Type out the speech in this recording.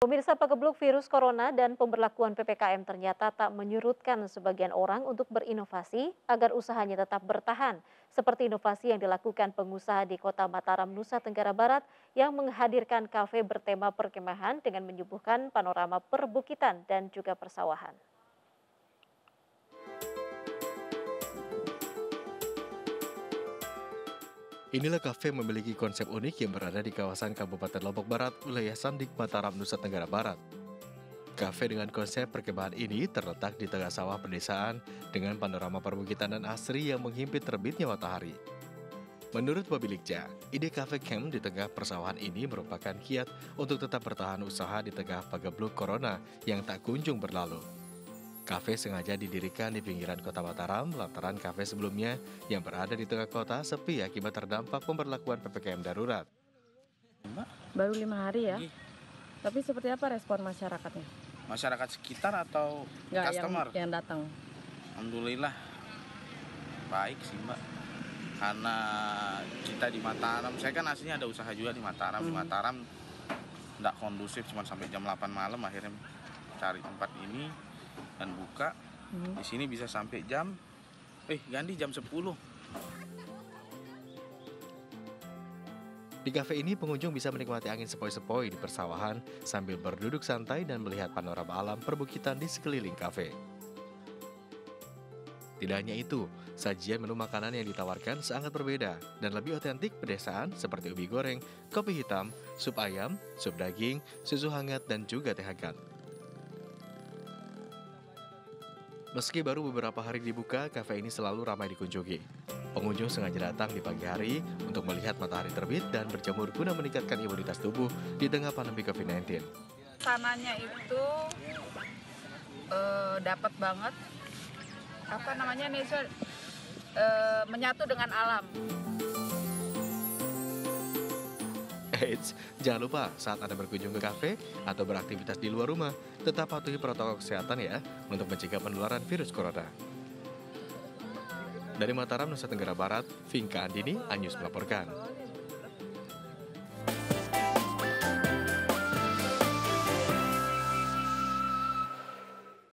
Pemirsa, pagebluk virus corona dan pemberlakuan PPKM ternyata tak menyurutkan sebagian orang untuk berinovasi agar usahanya tetap bertahan. Seperti inovasi yang dilakukan pengusaha di kota Mataram, Nusa Tenggara Barat yang menghadirkan kafe bertema perkemahan dengan menyuguhkan panorama perbukitan dan juga persawahan. Inilah kafe yang memiliki konsep unik yang berada di kawasan Kabupaten Lombok Barat, wilayah Sandik, Mataram, Nusa Tenggara Barat. Kafe dengan konsep perkemahan ini terletak di tengah sawah pedesaan dengan panorama perbukitan dan asri yang menghimpit terbitnya matahari. Menurut pemilik Ja, ide kafe camp di tengah persawahan ini merupakan kiat untuk tetap bertahan usaha di tengah pagebluk corona yang tak kunjung berlalu. Kafe sengaja didirikan di pinggiran kota Mataram lantaran kafe sebelumnya yang berada di tengah kota sepi akibat terdampak pemberlakuan PPKM darurat. Baru 5 hari ya? Iya. Tapi seperti apa respon masyarakatnya? Masyarakat sekitar atau Nggak, customer? yang datang. Alhamdulillah baik sih Mbak. Karena kita di Mataram, saya kan aslinya ada usaha juga di Mataram. Di Mataram nggak kondusif, cuma sampai jam 8 malam akhirnya cari tempat ini dan buka. Di sini bisa sampai ganti jam 10. Di kafe ini pengunjung bisa menikmati angin sepoi-sepoi di persawahan sambil berduduk santai dan melihat panorama alam perbukitan di sekeliling kafe. Tidak hanya itu, sajian menu makanan yang ditawarkan sangat berbeda dan lebih otentik pedesaan seperti ubi goreng, kopi hitam, sup ayam, sup daging, susu hangat, dan juga teh hangat. Meski baru beberapa hari dibuka, kafe ini selalu ramai dikunjungi. Pengunjung sengaja datang di pagi hari untuk melihat matahari terbit dan berjemur guna meningkatkan imunitas tubuh di tengah pandemi COVID-19. Sananya itu dapat banget menyatu dengan alam. Eits, jangan lupa saat Anda berkunjung ke kafe atau beraktivitas di luar rumah, tetap patuhi protokol kesehatan ya untuk mencegah penularan virus corona. Dari Mataram, Nusa Tenggara Barat, Vinka Andini, Anyus melaporkan.